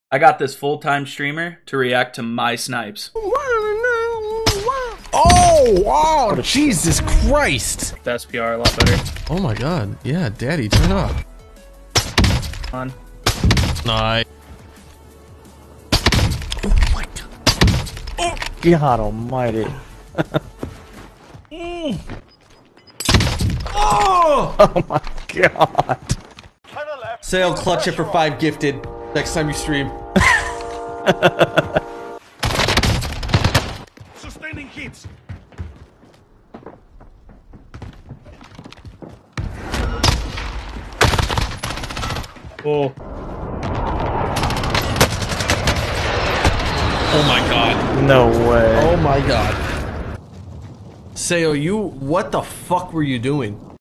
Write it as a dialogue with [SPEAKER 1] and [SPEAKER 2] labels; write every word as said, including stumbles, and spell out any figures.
[SPEAKER 1] I got this full-time streamer to react to my snipes.
[SPEAKER 2] Oh, wow, Jesus Christ.
[SPEAKER 1] The S P R a lot better.
[SPEAKER 2] Oh my god, yeah, daddy, turn up.
[SPEAKER 1] On.
[SPEAKER 2] Nice. Oh my god.
[SPEAKER 3] Oh. God almighty.
[SPEAKER 2] mm. Oh!
[SPEAKER 3] Oh my god.
[SPEAKER 2] Say I'll clutch it for five gifted next time you stream.
[SPEAKER 4] Sustaining hits.
[SPEAKER 1] Oh.
[SPEAKER 2] Oh my god.
[SPEAKER 3] No way.
[SPEAKER 2] Oh my god. Sayo, you, what the fuck were you doing?